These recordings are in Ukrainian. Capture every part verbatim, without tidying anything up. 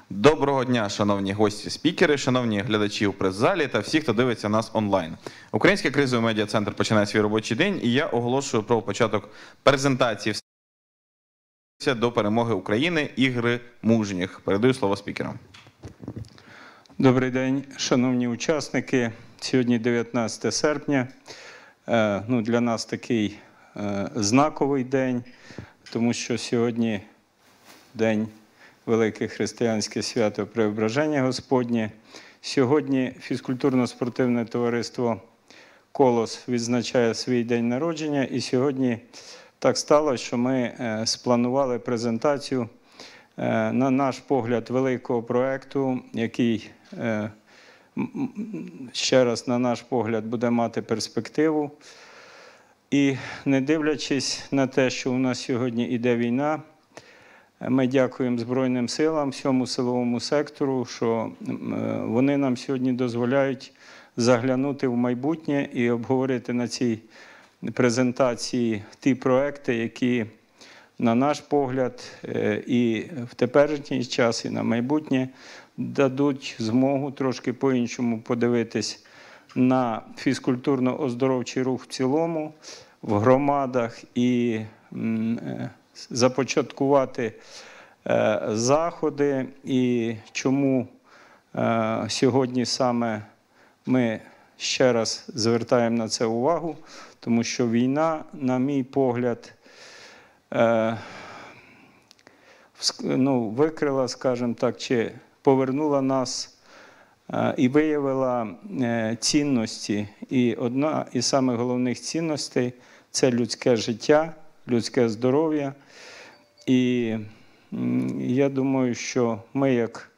Доброго дня, шановні гості-спікери, шановні глядачі у прес-залі та всі, хто дивиться нас онлайн. Український кризовий медіа-центр починає свій робочий день, і я оголошую про початок презентації до перемоги України «Ігри мужніх». Передаю слово спікерам. Добрий день, шановні учасники. Сьогодні дев'ятнадцяте серпня. Ну, для нас такий знаковий день, тому що сьогодні день велике християнське свято Преображення Господнє. Сьогодні фізкультурно-спортивне товариство «Колос» відзначає свій день народження. І сьогодні так сталося, що ми спланували презентацію, на наш погляд, великого проєкту, який, ще раз, на наш погляд, буде мати перспективу. І не дивлячись на те, що у нас сьогодні іде війна, ми дякуємо Збройним силам, всьому силовому сектору, що вони нам сьогодні дозволяють заглянути в майбутнє і обговорити на цій презентації ті проекти, які, на наш погляд, і в теперішній час, і на майбутнє дадуть змогу трошки по-іншому подивитись на фізкультурно-оздоровчий рух в цілому, в громадах і започаткувати заходи. І чому сьогодні саме ми ще раз звертаємо на це увагу, тому що війна, на мій погляд, ну, викрила, скажімо так, чи повернула нас і виявила цінності. І одна із самих головних цінностей – це людське життя, людське здоров'я. І я думаю, що ми, як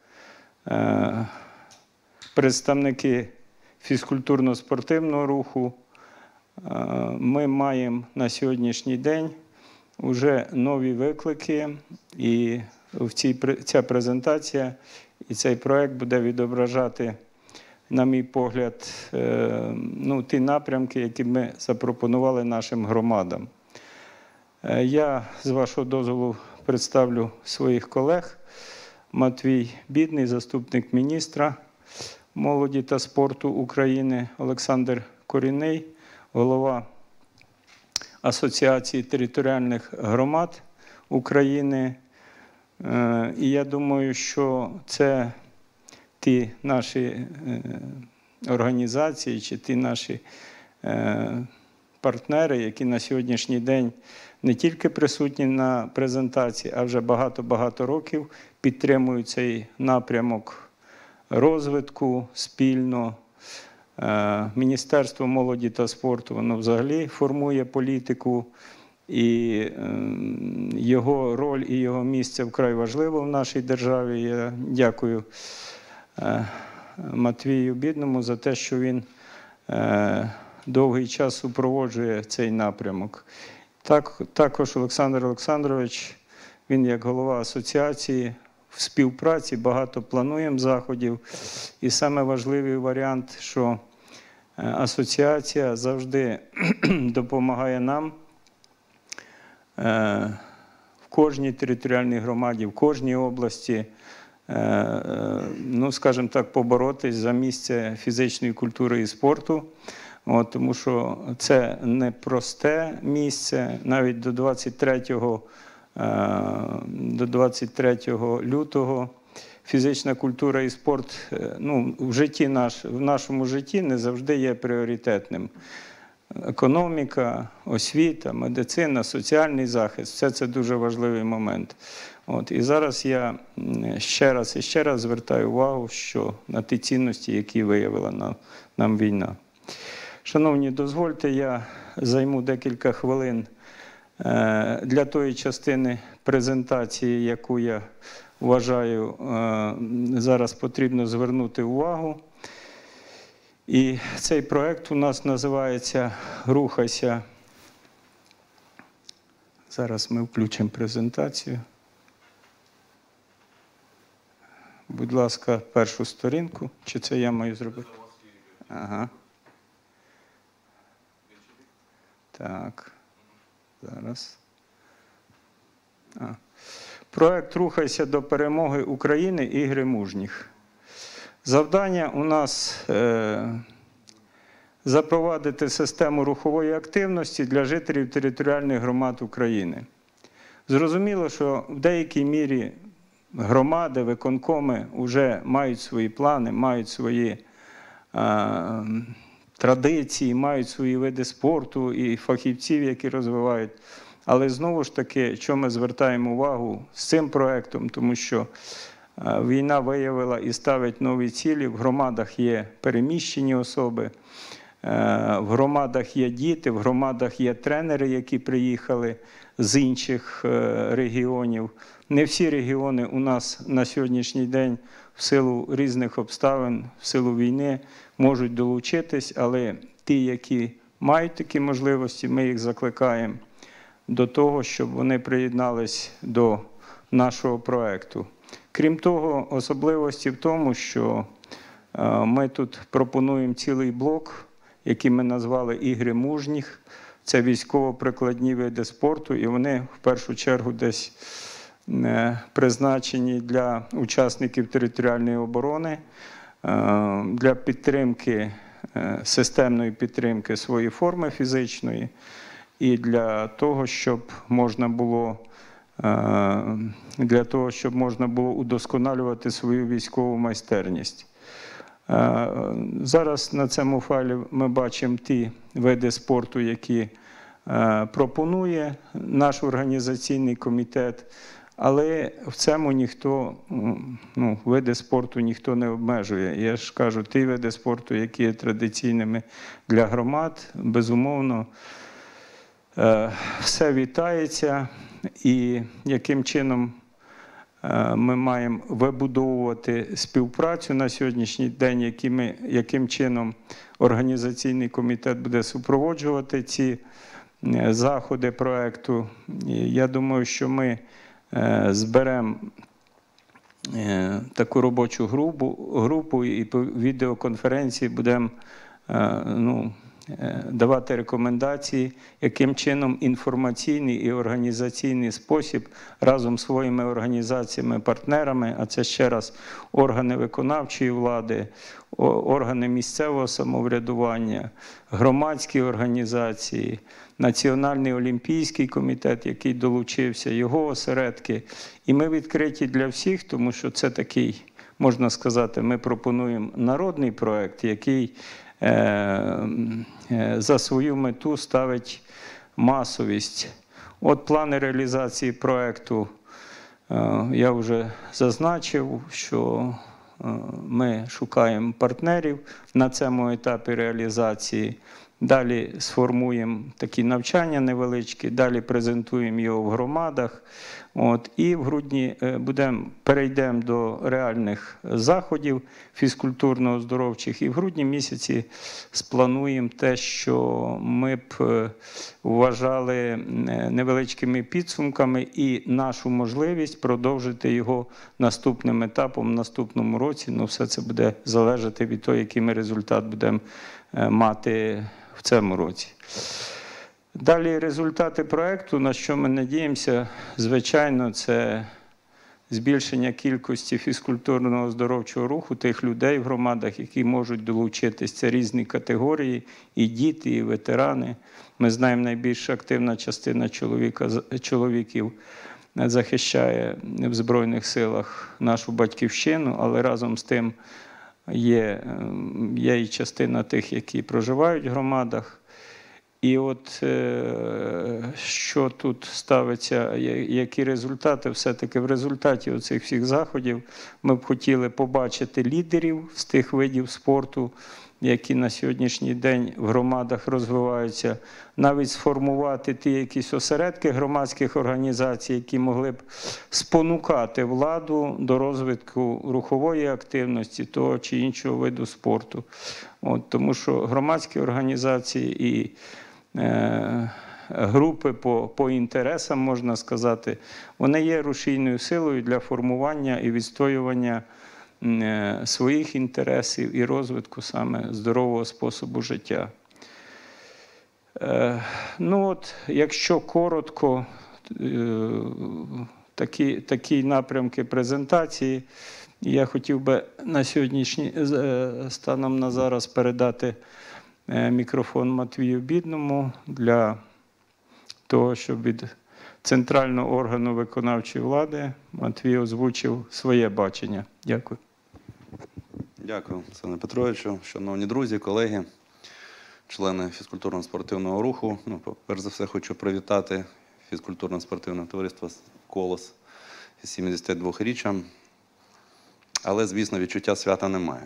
представники фізкультурно-спортивного руху, ми маємо на сьогоднішній день вже нові виклики. І в цій, ця презентація і цей проект буде відображати, на мій погляд, ну, ті напрямки, які ми запропонували нашим громадам. Я, з вашого дозволу, представлю своїх колег. Матвій Бідний, заступник міністра молоді та спорту України, Олександр Корінний, голова Асоціації територіальних громад України. І я думаю, що це ті наші організації чи ті наші партнери, які на сьогоднішній день не тільки присутні на презентації, а вже багато-багато років підтримують цей напрямок розвитку спільно. Міністерство молоді та спорту, воно взагалі формує політику, і його роль і його місце вкрай важливо в нашій державі. Я дякую Матвію Бідному за те, що він довгий час супроводжує цей напрямок. Так, також Олександр Олександрович, він як голова асоціації, в співпраці багато плануємо заходів. І саме важливий варіант, що асоціація завжди допомагає нам в кожній територіальній громаді, в кожній області, ну, скажімо так, поборотись за місце фізичної культури і спорту. От, тому що це не просте місце. Навіть до двадцять третього лютого фізична культура і спорт, ну, в житті наш, в нашому житті не завжди є пріоритетним. Економіка, освіта, медицина, соціальний захист – все це дуже важливий момент. От, і зараз я ще раз і ще раз звертаю увагу, що на ті цінності, які виявила нам, нам війна. Шановні, дозвольте, я займу декілька хвилин для тої частини презентації, яку я вважаю, зараз потрібно звернути увагу. І цей проект у нас називається «Рухайся». Зараз ми включимо презентацію. Будь ласка, першу сторінку. Чи це я маю зробити? Ага. Так. Зараз. А. Проект «Рухайся до перемоги України. Ігри мужніх». Завдання у нас е, запровадити систему рухової активності для жителів територіальних громад України. Зрозуміло, що в деякій мірі громади, виконкоми вже мають свої плани, мають свої е, традиції, мають свої види спорту і фахівців, які розвивають. Але знову ж таки, що ми звертаємо увагу з цим проєктом, тому що війна виявила і ставить нові цілі. В громадах є переміщені особи, в громадах є діти, в громадах є тренери, які приїхали з інших регіонів. Не всі регіони у нас на сьогоднішній день в силу різних обставин, в силу війни можуть долучитись, але ті, які мають такі можливості, ми їх закликаємо до того, щоб вони приєднались до нашого проєкту. Крім того, особливості в тому, що ми тут пропонуємо цілий блок, який ми назвали «Ігри мужніх». Це військово-прикладні види спорту, і вони в першу чергу десь призначені для учасників територіальної оборони, для підтримки, системної підтримки своєї форми фізичної і для того, щоб можна було для того, щоб можна було удосконалювати свою військову майстерність. Зараз на цьому файлі ми бачимо ті види спорту, які пропонує наш організаційний комітет, але в цьому ніхто, ну, види спорту ніхто не обмежує. Я ж кажу, ті види спорту, які є традиційними для громад, безумовно, все вітається. І яким чином ми маємо вибудовувати співпрацю на сьогоднішній день, яким, яким чином організаційний комітет буде супроводжувати ці заходи проєкту. Я думаю, що ми зберемо таку робочу групу, групу і по відеоконференції будемо, ну, давати рекомендації, яким чином інформаційний і організаційний спосіб разом з своїми організаціями, партнерами, а це ще раз органи виконавчої влади, органи місцевого самоврядування, громадські організації, Національний олімпійський комітет, який долучився, його осередки. І ми відкриті для всіх, тому що це такий, можна сказати, ми пропонуємо народний проєкт, який за свою мету ставить масовість. От плани реалізації проєкту я вже зазначив, що ми шукаємо партнерів на цьому етапі реалізації. Далі сформуємо такі навчання невеличкі, далі презентуємо його в громадах. От, і в грудні будемо, перейдемо до реальних заходів фізкультурно-оздоровчих. І в грудні місяці сплануємо те, що ми б вважали невеличкими підсумками і нашу можливість продовжити його наступним етапом в наступному році. Ну, все це буде залежати від того, який ми результат будемо мати в цьому році. Далі результати проєкту, на що ми надіємося, звичайно, це збільшення кількості фізкультурного оздоровчого руху тих людей в громадах, які можуть долучитись. Це різні категорії, і діти, і ветерани. Ми знаємо, найбільш активна частина чоловіка, чоловіків захищає в Збройних силах нашу батьківщину, але разом з тим є, є і частина тих, які проживають в громадах. І от що тут ставиться, які результати, все-таки в результаті оцих всіх заходів ми б хотіли побачити лідерів з тих видів спорту, які на сьогоднішній день в громадах розвиваються, навіть сформувати ті якісь осередки громадських організацій, які могли б спонукати владу до розвитку рухової активності того чи іншого виду спорту. От, тому що громадські організації і е, групи по, по інтересам, можна сказати, вони є рушійною силою для формування і відстоювання своїх інтересів і розвитку саме здорового способу життя. Ну от, якщо коротко, такі, такі напрямки презентації. Я хотів би на сьогоднішній станом на зараз передати мікрофон Матвію Бідному для того, щоб від центрального органу виконавчої влади Матвій озвучив своє бачення. Дякую. Дякую, Олександре Петровичу. Шановні друзі, колеги, члени фізкультурно-спортивного руху. Ну, перш за все, хочу привітати фізкультурно-спортивне товариство «Колос» із сімдесятидвохріччям. Але, звісно, відчуття свята немає.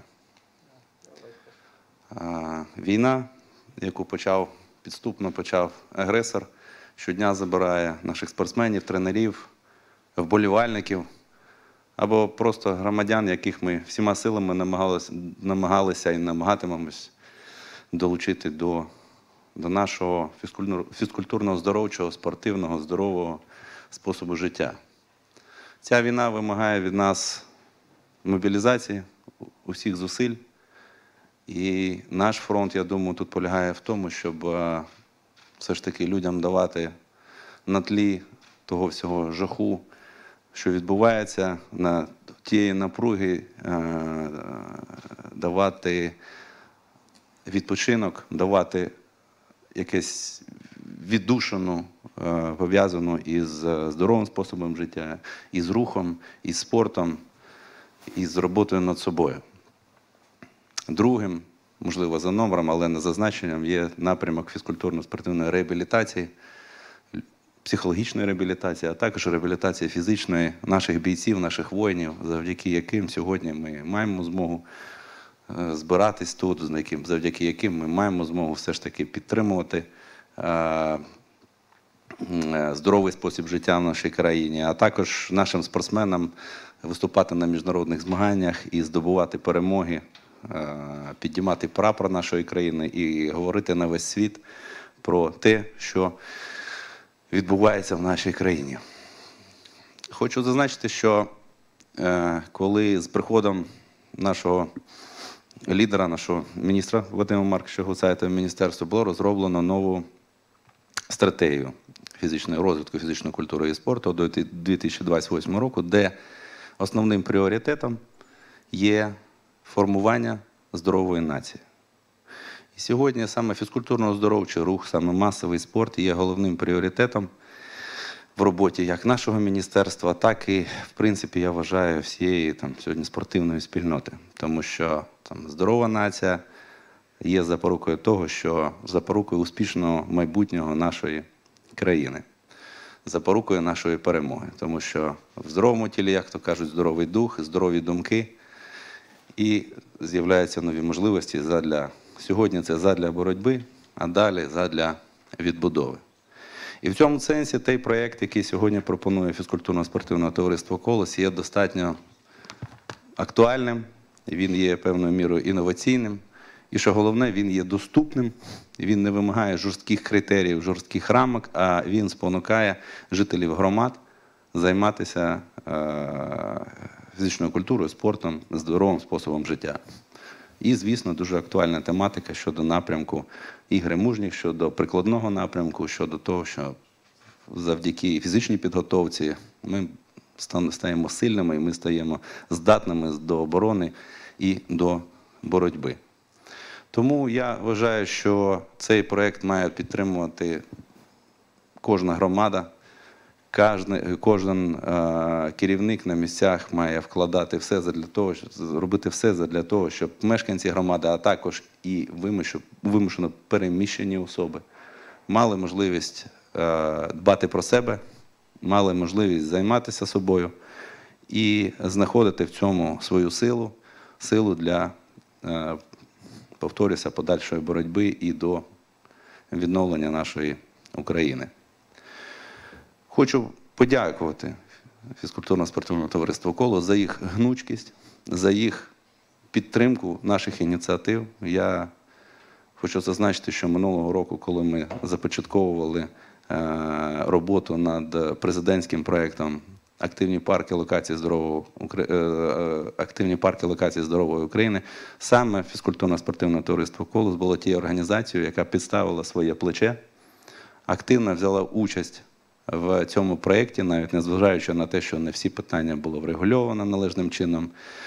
Війна, яку почав, підступно почав агресор, щодня забирає наших спортсменів, тренерів, вболівальників або просто громадян, яких ми всіма силами намагалися, намагалися і намагатимемось долучити до, до нашого фізкультурного, здоровчого, спортивного, здорового способу життя. Ця війна вимагає від нас мобілізації, усіх зусиль. І наш фронт, я думаю, тут полягає в тому, щоб все ж таки людям давати на тлі того всього жаху, що відбувається, на тієї напруги, давати відпочинок, давати якесь віддушину, пов'язану із здоровим способом життя, із рухом, із спортом, із роботою над собою. Другим, можливо, за номером, але не за значенням, є напрямок фізкультурно-спортивної реабілітації, психологічної реабілітації, а також реабілітації фізичної наших бійців, наших воїнів, завдяки яким сьогодні ми маємо змогу збиратись тут, завдяки яким ми маємо змогу все ж таки підтримувати здоровий спосіб життя в нашій країні, а також нашим спортсменам виступати на міжнародних змаганнях і здобувати перемоги, піднімати прапор нашої країни і говорити на весь світ про те, що відбувається в нашій країні. Хочу зазначити, що коли з приходом нашого лідера, нашого міністра Вадима Марковича Гуцайта в міністерство було розроблено нову стратегію фізичного розвитку, фізичної культури і спорту до дві тисячі двадцять восьмого року, де основним пріоритетом є формування здорової нації. І сьогодні саме фізкультурно-оздоровчий рух, саме масовий спорт є головним пріоритетом в роботі як нашого міністерства, так і, в принципі, я вважаю, всієї там, сьогодні спортивної спільноти. Тому що там, здорова нація є запорукою того, що запорукою успішного майбутнього нашої країни, запорукою нашої перемоги. Тому що в здоровому тілі, як то кажуть, здоровий дух, здорові думки, і з'являються нові можливості задля, сьогодні це задля боротьби, а далі задля відбудови. І в цьому сенсі той проєкт, який сьогодні пропонує фізкультурно-спортивне товариство «Колос», є достатньо актуальним, він є певною мірою інноваційним, і, що головне, він є доступним, він не вимагає жорстких критеріїв, жорстких рамок, а він спонукає жителів громад займатися фізичною культурою, спортом, здоровим способом життя. І, звісно, дуже актуальна тематика щодо напрямку ігри мужніх, щодо прикладного напрямку, щодо того, що завдяки фізичній підготовці ми стаємо сильними і ми стаємо здатними до оборони і до боротьби. Тому я вважаю, що цей проєкт має підтримувати кожна громада, кожен, кожен е, керівник на місцях має вкладати все для того, щоб робити все для того, щоб мешканці громади, а також і вимушено переміщені особи мали можливість е, дбати про себе, мали можливість займатися собою і знаходити в цьому свою силу, силу для, е, повторюся, подальшої боротьби і до відновлення нашої України. Хочу подякувати фізкультурно-спортивному товариству «Колос» за їх гнучкість, за їх підтримку наших ініціатив. Я хочу зазначити, що минулого року, коли ми започатковували роботу над президентським проєктом «Активні парки локації здорового, активні парки локації здорової України», саме фізкультурно-спортивне товариство «Колос» було тією організацією, яка підставила своє плече, активно взяла участь в цьому проєкті, навіть незважаючи на те, що не всі питання було врегульовано належним чином.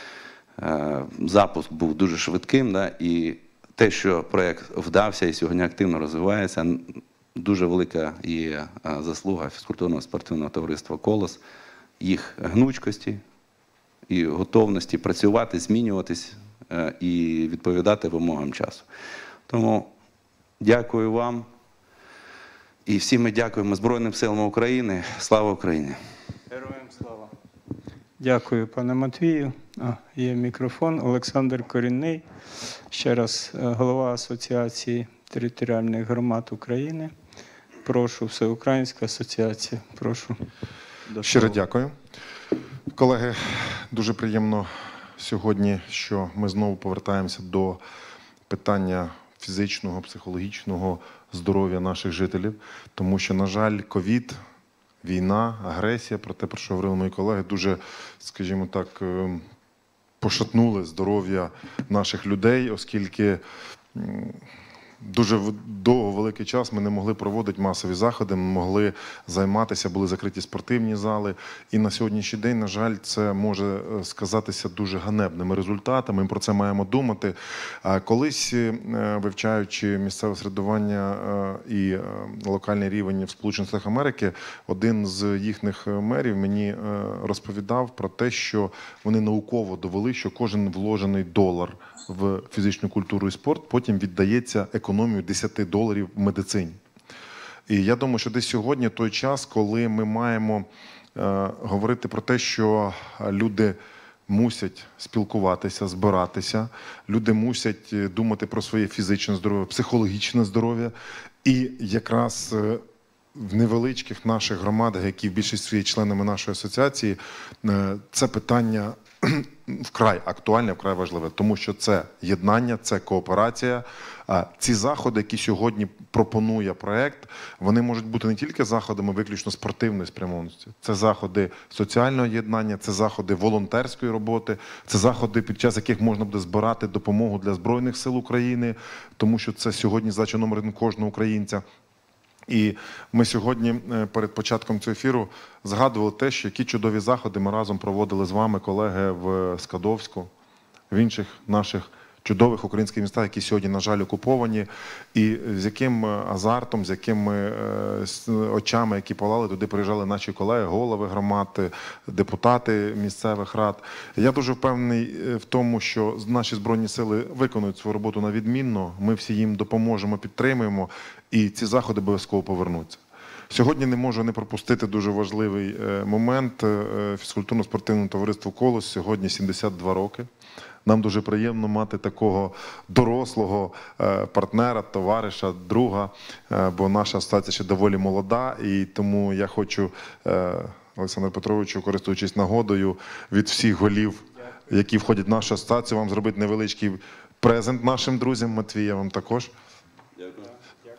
Запуск був дуже швидким, да, і те, що проєкт вдався і сьогодні активно розвивається, дуже велика є заслуга фізкультурного спортивного товариства «Колос», їх гнучкості і готовності працювати, змінюватись і відповідати вимогам часу. Тому дякую вам. І всі ми дякуємо Збройним силам України. Слава Україні! Героям слава! Дякую, пане Матвію. А, є мікрофон. Олександр Корінний, ще раз голова Асоціації територіальних громад України. Прошу, Всеукраїнська асоціація. Прошу. Щиро дякую. Колеги, дуже приємно сьогодні, що ми знову повертаємося до питання фізичного, психологічного здоров'я наших жителів, тому що, на жаль, ковід, війна, агресія, про те, про що говорили мої колеги, дуже, скажімо так, пошатнули здоров'я наших людей, оскільки дуже довго, великий час ми не могли проводити масові заходи, ми могли займатися, були закриті спортивні зали. І на сьогоднішній день, на жаль, це може сказатися дуже ганебними результатами, ми про це маємо думати. Колись, вивчаючи місцеве середування і локальний рівень в Сполучених Штатах Америки, один з їхніх мерів мені розповідав про те, що вони науково довели, що кожен вложений долар в фізичну культуру і спорт потім віддається економію десять доларів в медицині. І я думаю, що десь сьогодні той час, коли ми маємо е, говорити про те, що люди мусять спілкуватися, збиратися, люди мусять думати про своє фізичне здоров'я, психологічне здоров'я. І якраз е, в невеличких наших громадах, які в більшості є членами нашої асоціації, е, це питання вкрай актуальне, вкрай важливе, тому що це єднання, це кооперація. Ці заходи, які сьогодні пропонує проєкт, вони можуть бути не тільки заходами виключно спортивної спрямованості. Це заходи соціального єднання, це заходи волонтерської роботи, це заходи, під час яких можна буде збирати допомогу для Збройних сил України, тому що це сьогодні задача номер один кожного українця. І ми сьогодні перед початком цього ефіру згадували те, що які чудові заходи ми разом проводили з вами, колеги, в Скадовську, в інших наших чудових українських містах, які сьогодні, на жаль, окуповані, і з яким азартом, з якими очами, які палали, туди приїжджали наші колеги, голови громад, депутати місцевих рад. Я дуже впевнений в тому, що наші Збройні сили виконують свою роботу на відмінно, ми всі їм допоможемо, підтримуємо, і ці заходи обов'язково повернуться. Сьогодні не можу не пропустити дуже важливий момент. Фізкультурно-спортивному товариству «Колос» сьогодні сімдесят два роки. Нам дуже приємно мати такого дорослого партнера, товариша, друга, бо наша асоціація ще доволі молода, і тому я хочу, Олександру Петровичу, користуючись нагодою, від всіх голів, які входять в нашу асоціацію, вам зробити невеличкий презент нашим друзям. Матвій, я вам також. Дякую.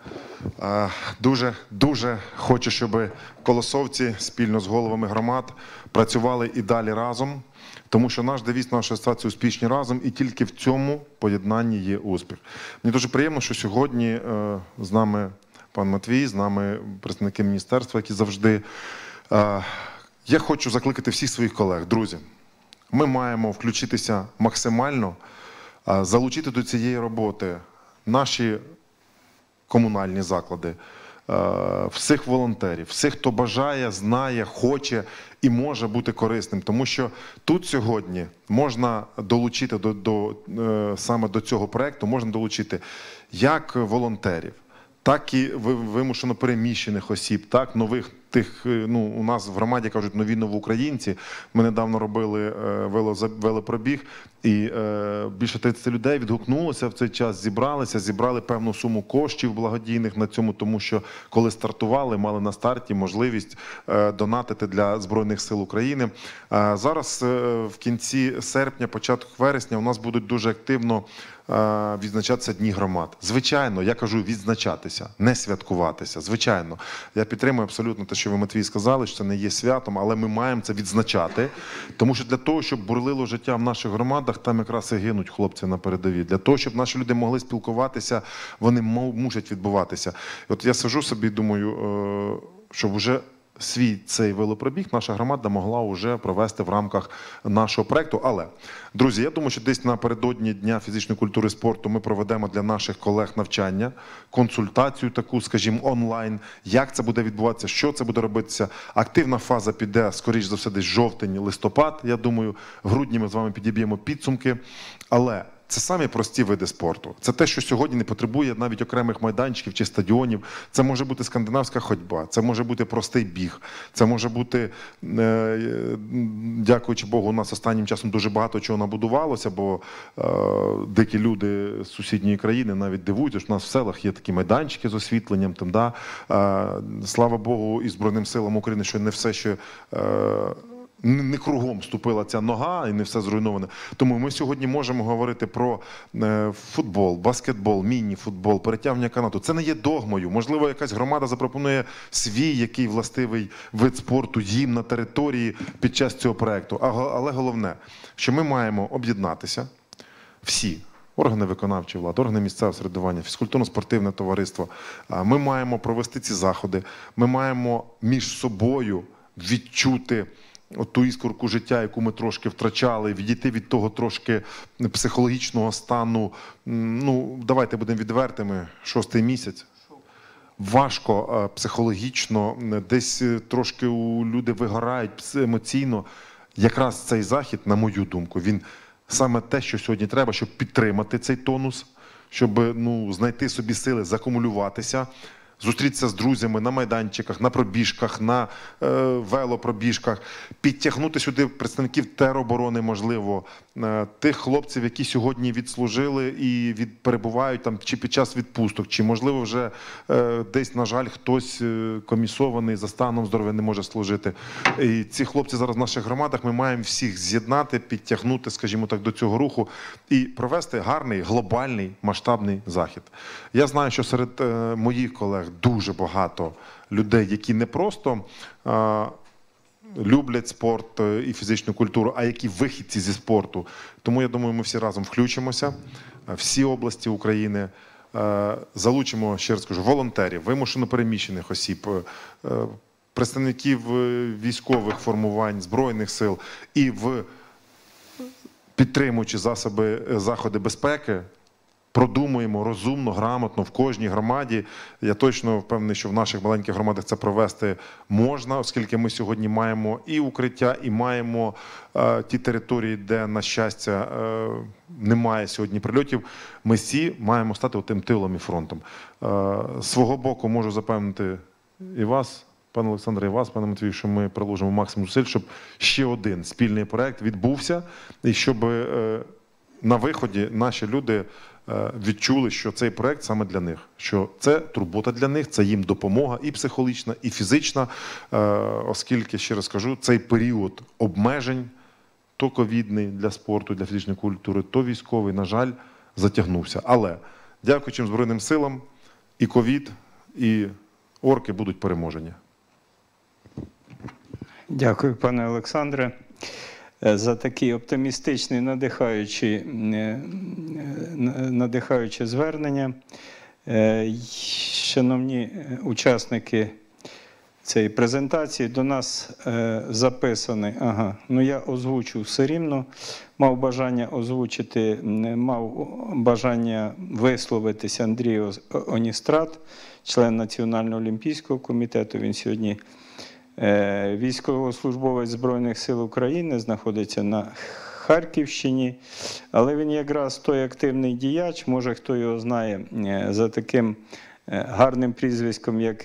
Дуже, дуже хочу, щоб колосовці спільно з головами громад працювали і далі разом, тому що наш девіз нашої асоціації «Успішні разом», і тільки в цьому поєднанні є успіх. Мені дуже приємно, що сьогодні з нами пан Матвій, з нами представники міністерства, які завжди. Я хочу закликати всіх своїх колег, друзі, ми маємо включитися максимально, залучити до цієї роботи наші комунальні заклади, всіх волонтерів, всіх, хто бажає, знає, хоче і може бути корисним. Тому що тут сьогодні можна долучити до, до, саме до цього проєкту, можна долучити як волонтерів, так і вимушено переміщених осіб, так, нових тих, ну, у нас в громаді кажуть, нові новоукраїнці. Ми недавно робили велопробіг, і е, більше тридцять людей відгукнулося в цей час, зібралися, зібрали певну суму коштів благодійних на цьому, тому що коли стартували, мали на старті можливість е, донатити для Збройних сил України. Е, зараз е, в кінці серпня, початку вересня у нас будуть дуже активно відзначатися Дні громад. Звичайно, я кажу відзначатися, не святкуватися. Звичайно, я підтримую абсолютно те, що ви, Матвій, сказали, що це не є святом, але ми маємо це відзначати, тому що для того, щоб бурлило життя в наших громадах, там якраз і гинуть хлопці на передовій. Для того, щоб наші люди могли спілкуватися, вони мусять відбуватися. І от я сиджу собі і думаю, щоб вже свій цей велопробіг наша громада могла вже провести в рамках нашого проєкту. Але, друзі, я думаю, що десь напередодні Дня фізичної культури і спорту ми проведемо для наших колег навчання, консультацію таку, скажімо, онлайн, як це буде відбуватися, що це буде робитися. Активна фаза піде, скоріш за все, десь жовтень, листопад, я думаю, в грудні ми з вами підіб'ємо підсумки. Але це самі прості види спорту. Це те, що сьогодні не потребує навіть окремих майданчиків чи стадіонів. Це може бути скандинавська ходьба, це може бути простий біг, це може бути, е, дякуючи Богу, у нас останнім часом дуже багато чого набудувалося, бо е, дикі люди з сусідньої країни навіть дивуються, що у нас в селах є такі майданчики з освітленням. Там, да? е, слава Богу, і Збройним силам України, що не все ще... Е, не кругом ступила ця нога і не все зруйноване. Тому ми сьогодні можемо говорити про футбол, баскетбол, міні-футбол, перетягування канату. Це не є догмою. Можливо, якась громада запропонує свій, який властивий вид спорту їм на території під час цього проєкту. Але головне, що ми маємо об'єднатися всі. Органи виконавчої влади, органи місцевого самоврядування, фізкультурно-спортивне товариство. Ми маємо провести ці заходи. Ми маємо між собою відчути от ту іскорку життя, яку ми трошки втрачали, відійти від того трошки психологічного стану. Ну, давайте будемо відвертими, шостий місяць. Важко психологічно, десь трошки у люди вигорають емоційно. Якраз цей захід, на мою думку, він саме те, що сьогодні треба, щоб підтримати цей тонус, щоб ну, знайти собі сили, закумулюватися, зустрітися з друзями на майданчиках, на пробіжках, на е, велопробіжках, підтягнути сюди представників тероборони, можливо, е, тих хлопців, які сьогодні відслужили і від, перебувають там чи під час відпусток, чи, можливо, вже е, десь, на жаль, хтось е, комісований за станом здоров'я не може служити. І ці хлопці зараз в наших громадах, ми маємо всіх з'єднати, підтягнути, скажімо так, до цього руху і провести гарний, глобальний, масштабний захід. Я знаю, що серед е, моїх колег дуже багато людей, які не просто а, люблять спорт і фізичну культуру, а які вихідці зі спорту. Тому, я думаю, ми всі разом включимося, всі області України, а, залучимо, ще раз кажу, волонтерів, вимушено переміщених осіб, а, представників військових формувань, Збройних сил і в підтримуючи засоби, заходи безпеки, продумуємо розумно, грамотно в кожній громаді. Я точно впевнений, що в наших маленьких громадах це провести можна, оскільки ми сьогодні маємо і укриття, і маємо е, ті території, де, на щастя, е, немає сьогодні прильотів. Ми всі маємо стати тим тилом і фронтом. Е, свого боку можу запевнити і вас, пане Олександре, і вас, пане Матвію, що ми приложимо максимум зусиль, щоб ще один спільний проєкт відбувся, і щоб е, на виході наші люди відчули, що цей проєкт саме для них, що це турбота для них, це їм допомога і психологічна, і фізична, оскільки, ще раз кажу, цей період обмежень, то ковідний для спорту, для фізичної культури, то військовий, на жаль, затягнувся. Але, дякуючи Збройним силам, і ковід, і орки будуть переможені. Дякую, пане Олександре, за такі оптимістичні, надихаючі, надихаючі звернення. Шановні учасники цієї презентації, до нас записаний, ага, ну я озвучу все рівно, мав бажання озвучити, мав бажання висловитися Андрій Оністрат, член Національного олімпійського комітету, він сьогодні військовослужбовець Збройних сил України, знаходиться на Харківщині, але він якраз той активний діяч, може хто його знає за таким гарним прізвиськом, як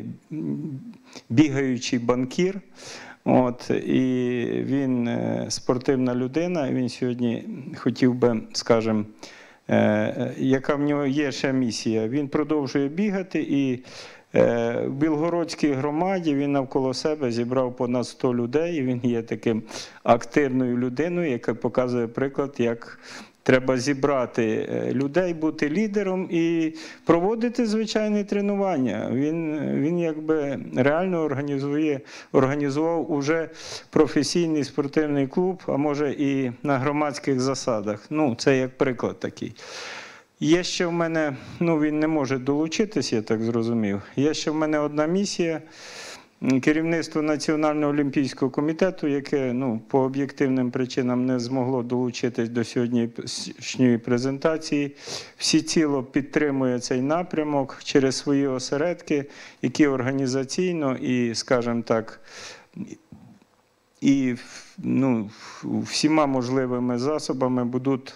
бігаючий банкір. От, і він спортивна людина, він сьогодні хотів би, скажімо, яка в нього є ще місія. Він продовжує бігати і в Білгородській громаді він навколо себе зібрав понад сто людей, і він є таким активною людиною, яка показує приклад, як треба зібрати людей, бути лідером і проводити звичайні тренування. Він, він якби реально організує, організував уже професійний спортивний клуб, а може і на громадських засадах. Ну, це як приклад такий. Є ще в мене, ну він не може долучитись, я так зрозумів, є ще в мене одна місія, Керівництво Національного олімпійського комітету, яке ну, по об'єктивним причинам не змогло долучитись до сьогоднішньої презентації, всіціло підтримує цей напрямок через свої осередки, які організаційно і, скажімо так, і ну, всіма можливими засобами будуть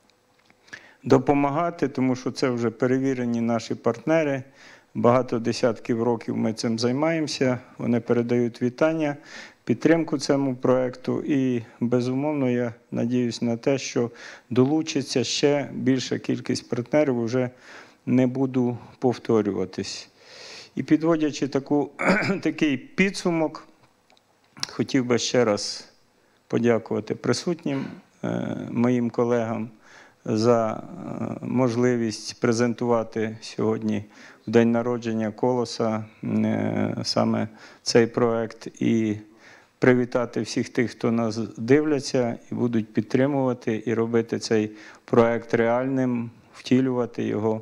допомагати, тому що це вже перевірені наші партнери. Багато десятків років ми цим займаємося, вони передають вітання, підтримку цьому проєкту і, безумовно, я надіюсь на те, що долучиться ще більша кількість партнерів, вже не буду повторюватись. І підводячи таку, такий підсумок, хотів би ще раз подякувати присутнім моїм колегам за можливість презентувати сьогодні в день народження Колоса саме цей проект і привітати всіх тих, хто нас дивляться і будуть підтримувати і робити цей проект реальним, втілювати його.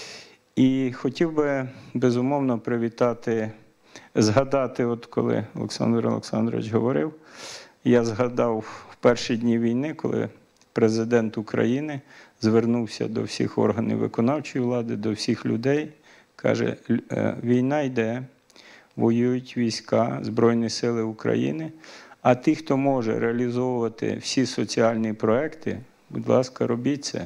І хотів би, безумовно, привітати, згадати, от коли Олександр Олександрович говорив, я згадав в перші дні війни, коли президент України звернувся до всіх органів виконавчої влади, до всіх людей, каже, війна йде, воюють війська, Збройні Сили України, а ті, хто може реалізовувати всі соціальні проекти, будь ласка, робіть це.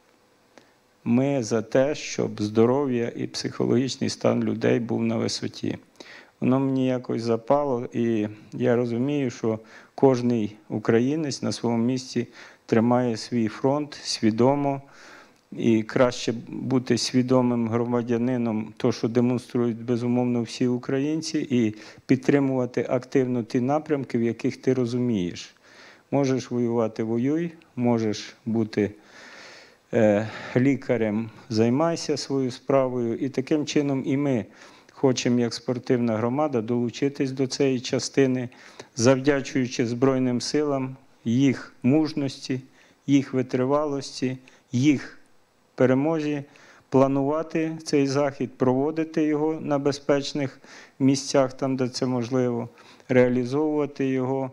Ми за те, щоб здоров'я і психологічний стан людей був на висоті. Воно мені якось запало, і я розумію, що кожний українець на своєму місці тримає свій фронт свідомо, і краще бути свідомим громадянином, то, що демонструють, безумовно, всі українці, і підтримувати активно ті напрямки, в яких ти розумієш. Можеш воювати – воюй, можеш бути е, лікарем – займайся своєю справою. І таким чином і ми хочемо, як спортивна громада, долучитись до цієї частини, завдячуючи Збройним силам, їх мужності, їх витривалості, їх перемозі, планувати цей захід, проводити його на безпечних місцях, там, де це можливо, реалізовувати його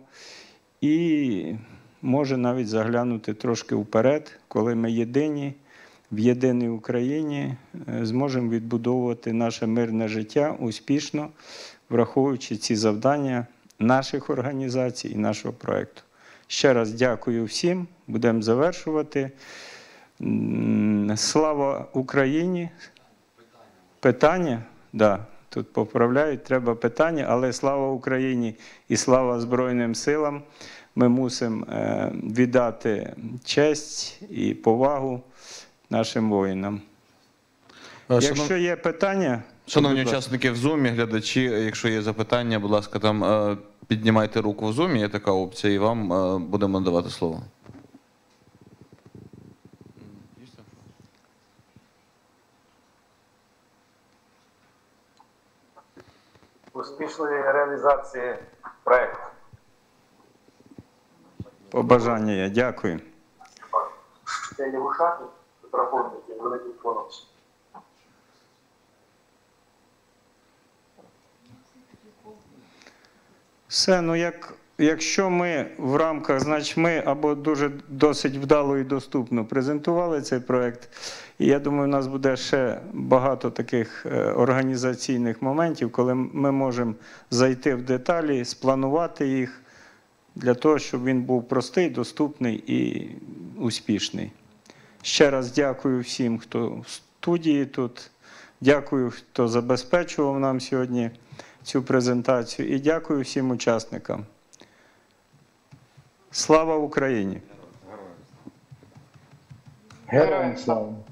і, може, навіть заглянути трошки вперед, коли ми єдині, в єдиній Україні зможемо відбудовувати наше мирне життя успішно, враховуючи ці завдання наших організацій і нашого проєкту. Ще раз дякую всім, будемо завершувати. Слава Україні! Питання? Так, да, тут поправляють, треба питання, але слава Україні і слава Збройним силам. Ми мусимо віддати честь і повагу нашим воїнам. Шанов... Якщо є питання... Шановні учасники в Zoom, глядачі, якщо є запитання, будь ласка, там піднімайте руку в Zoom, є така опція, і вам будемо надавати слово. Успішної реалізації проєкту. Побажання є. Дякую. Це є в ушах, мікрофонники, великий фонус. Все, ну як, якщо ми в рамках, значить ми або дуже досить вдало і доступно презентували цей проєкт, і я думаю, у нас буде ще багато таких організаційних моментів, коли ми можемо зайти в деталі, спланувати їх, для того, щоб він був простий, доступний і успішний. Ще раз дякую всім, хто в студії тут, дякую, хто забезпечував нам сьогодні цю презентацію, і дякую всім учасникам. Слава Україні! Героям слава!